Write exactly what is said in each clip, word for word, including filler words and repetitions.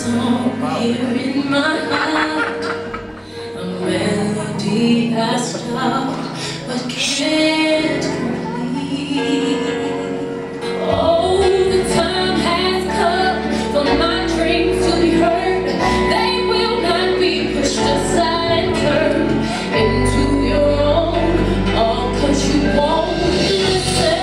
song here in my heart, a melody I start but can't complete. Oh, the time has come for my dreams to be heard. They will not be pushed aside and turned into your own, all 'cause you won't listen.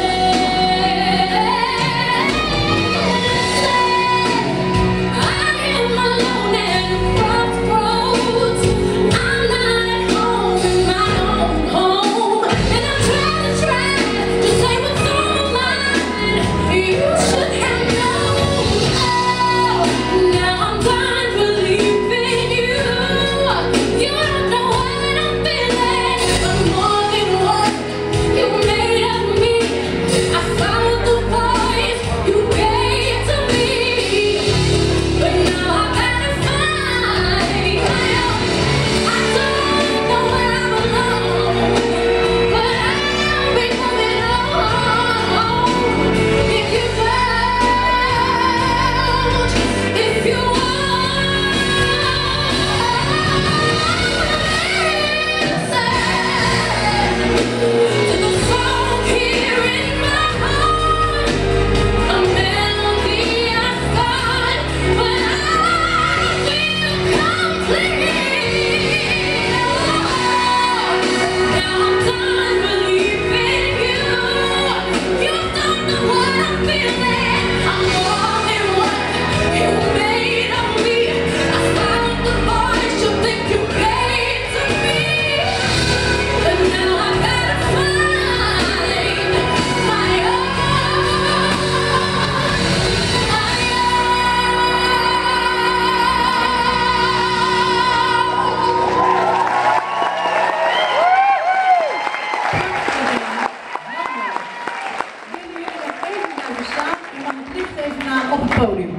Op het podium.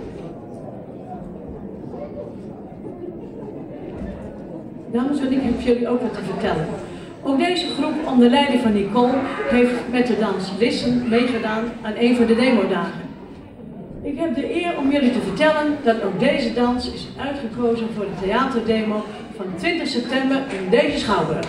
Dames en ik heb jullie ook wat te vertellen. Ook deze groep onder leiding van Nicole heeft met de dans Listen meegedaan aan een van de demodagen. Ik heb de eer om jullie te vertellen dat ook deze dans is uitgekozen voor de theaterdemo van twintig september in deze Schouwburg.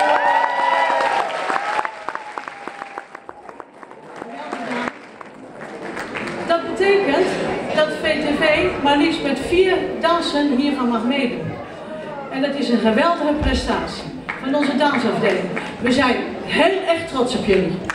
Dat betekent dat V T V maar liefst met vier dansen hiervan mag meedoen. En dat is een geweldige prestatie van onze dansafdeling. We zijn heel erg trots op jullie.